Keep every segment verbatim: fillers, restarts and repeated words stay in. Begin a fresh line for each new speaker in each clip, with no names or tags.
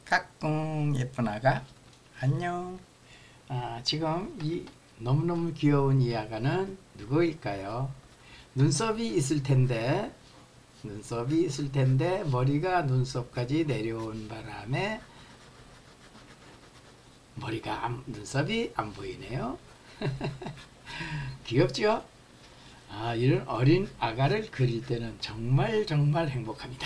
까꿍 예쁜 아가 안녕. 아, 지금 이 너무너무 귀여운 이 아가는 누구일까요? 눈썹이 있을 텐데 눈썹이 있을 텐데 머리가 눈썹까지 내려온 바람에 머리가 안, 눈썹이 안 보이네요. 귀엽죠? 아, 이런 어린 아가를 그릴 때는 정말 정말 행복합니다.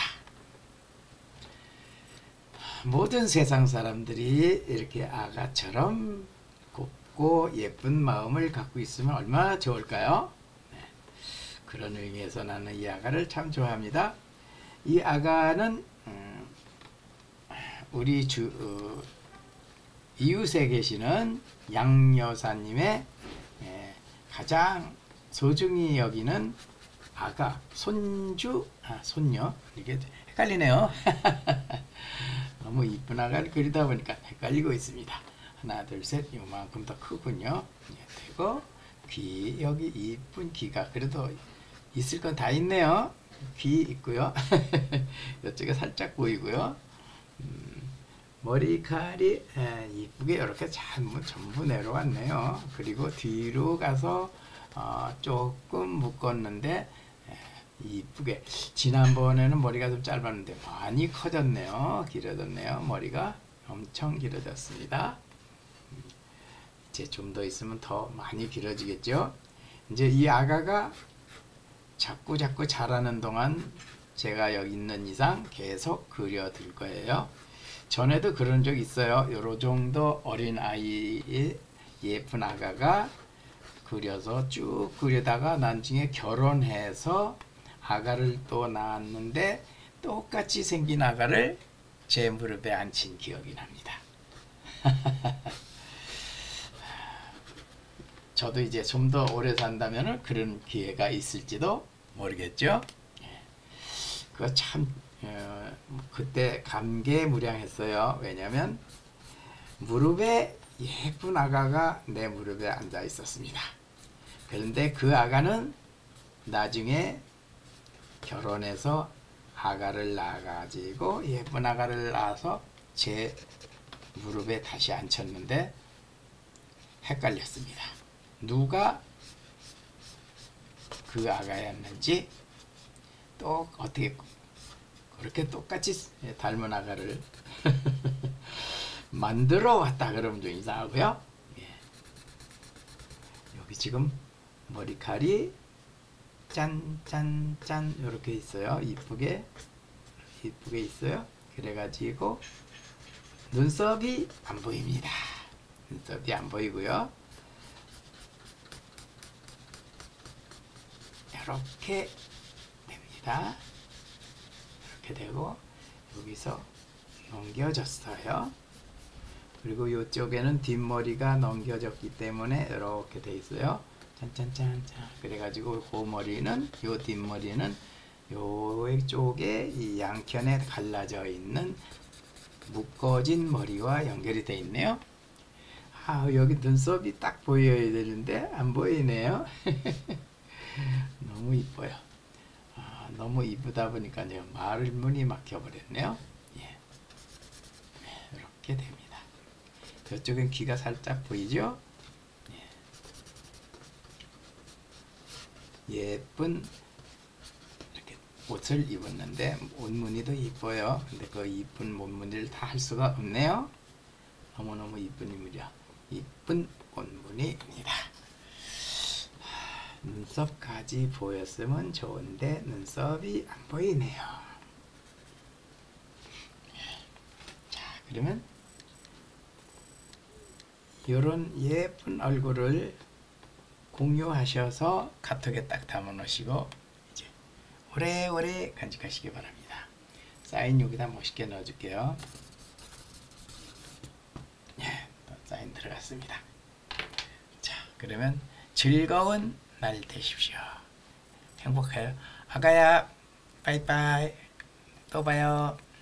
모든 세상 사람들이 이렇게 아가처럼 곱고 예쁜 마음을 갖고 있으면 얼마나 좋을까요? 네. 그런 의미에서 나는 이 아가를 참 좋아합니다. 이 아가는 음, 우리 주 어, 이웃에 계시는 양 여사님의 예, 가장 소중히 여기는 아가, 손주, 아, 손녀, 이게 헷갈리네요. 너무 이쁜 아가를 그리다 보니까 헷갈리고 있습니다. 하나, 둘, 셋, 요만큼 더 크군요. 되고, 귀, 여기 이쁜 귀가 그래도 있을 건 다 있네요. 귀 있고요. 이쪽에 살짝 보이고요. 음, 머리칼이 에, 이쁘게 이렇게 전부, 전부 내려왔네요. 그리고 뒤로 가서 어, 조금 묶었는데 이쁘게, 지난번에는 머리가 좀 짧았는데 많이 커졌네요. 길어졌네요. 머리가 엄청 길어졌습니다. 이제 좀 더 있으면 더 많이 길어지겠죠. 이제 이 아가가 자꾸 자꾸 자라는 동안 제가 여기 있는 이상 계속 그려둘 거예요. 전에도 그런 적 있어요. 요런 정도 어린 아이의 예쁜 아가가 그려서 쭉 그리다가 나중에 결혼해서 아가를 또 낳았는데 똑같이 생긴 아가를 제 무릎에 앉힌 기억이 납니다. 저도 이제 좀 더 오래 산다면 그런 기회가 있을지도 모르겠죠. 그거 참 어, 그때 감개무량했어요. 왜냐하면 무릎에 예쁜 아가가 내 무릎에 앉아 있었습니다. 그런데 그 아가는 나중에 결혼해서 아가를 낳아가지고 예쁜 아가를 낳아서 제 무릎에 다시 앉혔는데 헷갈렸습니다. 누가 그 아가였는지, 또 어떻게 그렇게 똑같이 닮은 아가를 만들어 왔다 그러면 좀 이상하고요. 예. 여기 지금 머리칼이 짠짠짠 이렇게 있어요. 이쁘게 이쁘게 있어요. 그래가지고 눈썹이 안 보입니다. 눈썹이 안 보이고요. 이렇게 됩니다. 이렇게 되고 여기서 넘겨졌어요. 그리고 이쪽에는 뒷머리가 넘겨졌기 때문에 이렇게 돼 있어요. 짠짠짠짠. 그래가지고 그 머리는, 요 뒷머리는 요 쪽에 이 양편에 갈라져 있는 묶어진 머리와 연결이 돼 있네요. 아, 여기 눈썹이 딱 보여야 되는데 안 보이네요. 너무 이뻐요. 아, 너무 이쁘다 보니까요, 말문이 막혀버렸네요. 예. 이렇게 됩니다. 저쪽엔 귀가 살짝 보이죠? 예쁜 이렇게 옷을 입었는데 옷무늬도 이뻐요. 근데 그 이쁜 옷무늬를 다 할 수가 없네요. 너무너무 이쁜 인물이야. 이쁜 옷무늬입니다. 눈썹까지 보였으면 좋은데 눈썹이 안 보이네요. 자, 그러면 이런 예쁜 얼굴을 공유하셔서 카톡에 딱 담아 놓으시고 이제 오래오래 간직하시기 바랍니다. 사인 여기다 멋있게 넣어 줄게요. 예, 사인 들어갔습니다. 자, 그러면 즐거운 날 되십시오. 행복해요. 아가야, 빠이빠이. 또 봐요.